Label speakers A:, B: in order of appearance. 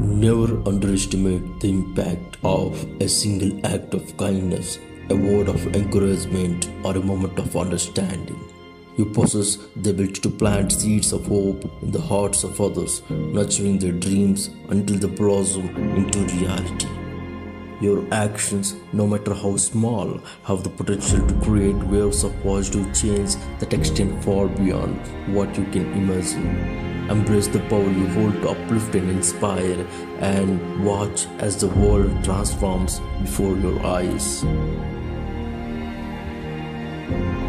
A: Never underestimate the impact of a single act of kindness, a word of encouragement, or a moment of understanding. You possess the ability to plant seeds of hope in the hearts of others, nurturing their dreams until they blossom into reality. Your actions, no matter how small, have the potential to create waves of positive change that extend far beyond what you can imagine. Embrace the power you hold to uplift and inspire, and watch as the world transforms before your eyes.